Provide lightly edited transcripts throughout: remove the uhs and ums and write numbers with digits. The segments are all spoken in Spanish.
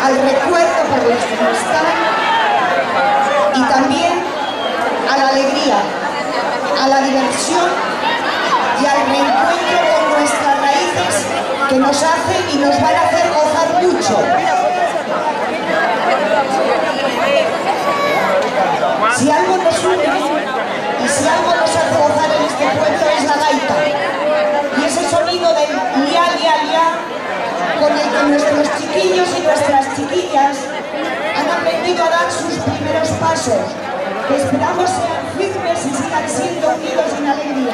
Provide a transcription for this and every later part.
al recuerdo por los que no están y también a la alegría, a la diversión y al reencuentro con nuestras raíces que nos hacen y nos van a hacer gozar mucho. Si algo nos une y si algo nos hace gozar en este pueblo es la gaita y ese sonido del lia, lia, lia con el que nuestros chiquillos y nuestras chiquillas han aprendido a dar sus primeros pasos, que esperamos sean firmes y sigan siendo unidos en alegría.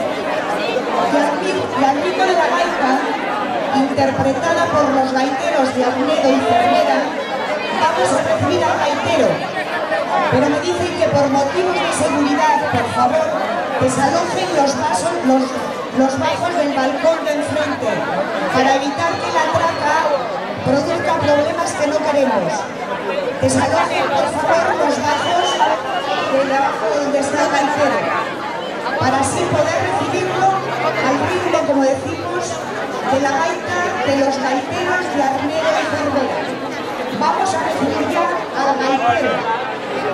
Y al ritmo de la gaita, interpretada por los gaiteros de Agnedo y Cervera, vamos a recibir al gaitero, pero me dicen que por motivos de seguridad, por favor, desalojen los bajos del balcón de enfrente, para evitar que la traca produzca problemas que no queremos. Desalojen, por favor, los bajos de abajo donde está el gaitero, para así poder recibirlo al ritmo, como decimos, de la gaita de los gaiteros de Agnedo y Cervera. Vamos a recibir ya al gaitero.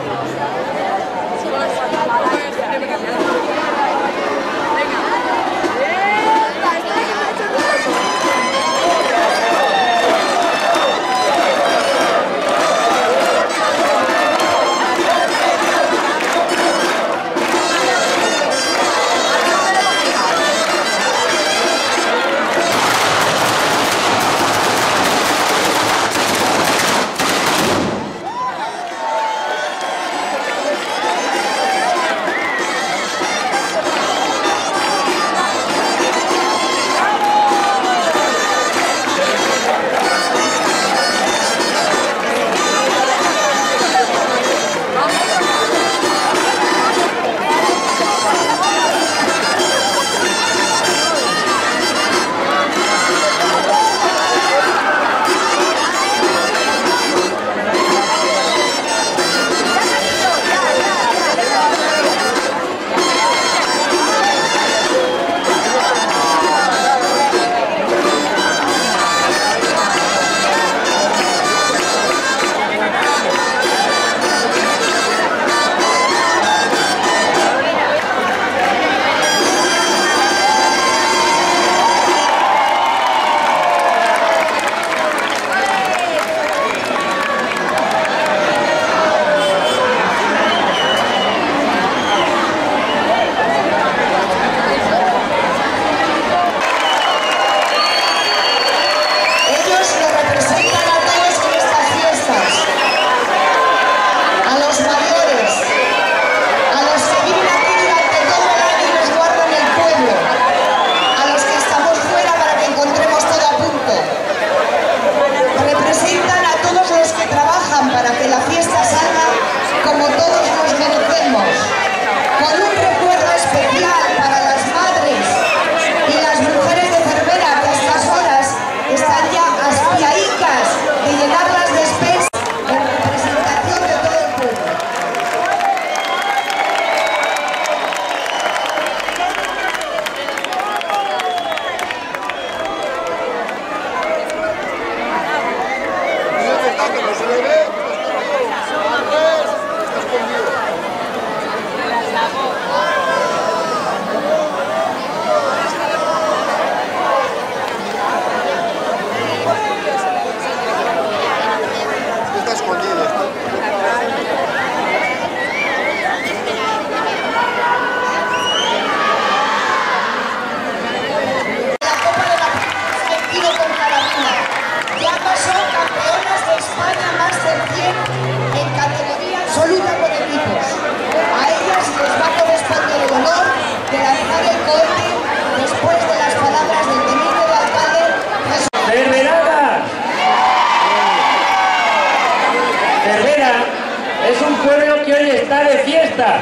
Es un pueblo que hoy está de fiesta.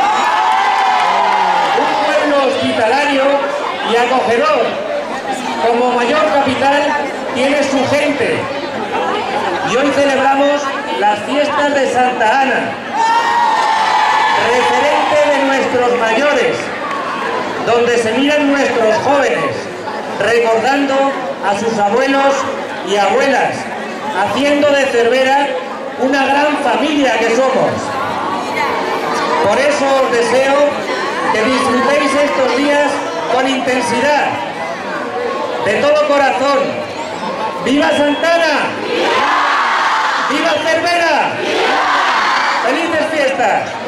Un pueblo hospitalario y acogedor. Como mayor capital tiene su gente. Y hoy celebramos las fiestas de Santa Ana, referente de nuestros mayores, donde se miran nuestros jóvenes, recordando a sus abuelos y abuelas, haciendo de Cervera una gran familia que somos. Por eso os deseo que disfrutéis estos días con intensidad, de todo corazón. ¡Viva Santana! ¡Viva Cervera! ¡Felices fiestas!